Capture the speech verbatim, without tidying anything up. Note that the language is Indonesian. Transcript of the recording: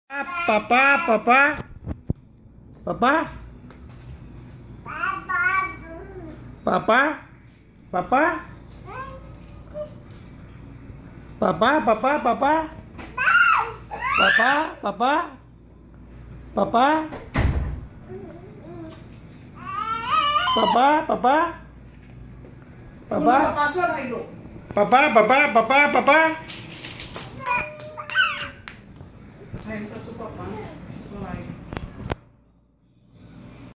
Papa, papa, papa, papa, papa, papa, papa, papa, papa, papa, papa, papa, papa, papa, papa, papa, papa, papa.